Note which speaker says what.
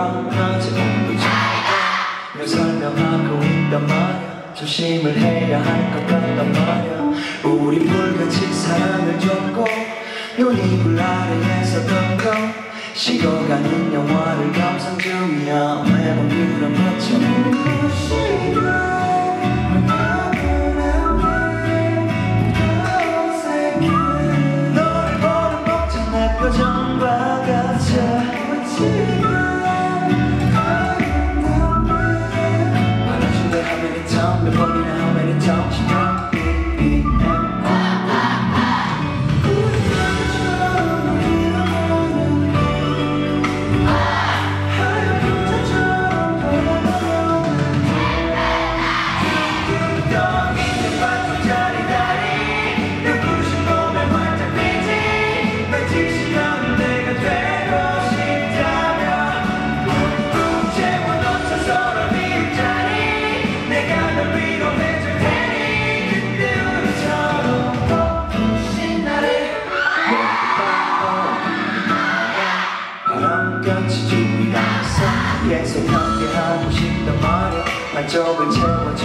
Speaker 1: 낮에 온도 차이가 늘 설명하고 있단 말야. 조심을 해야 할 것 같단 말야. 우리 불같이 사랑을 줬고 눈이 아래에서 던져 식어가는 영화를 감상 중이야. 매번 그런 것처럼 너를 보는 벅찬 내 표정과 같아. 안아줄래 how many times 몇 번이나 how many times you know 계속 함께 하고 싶단 말야. 만족을 채워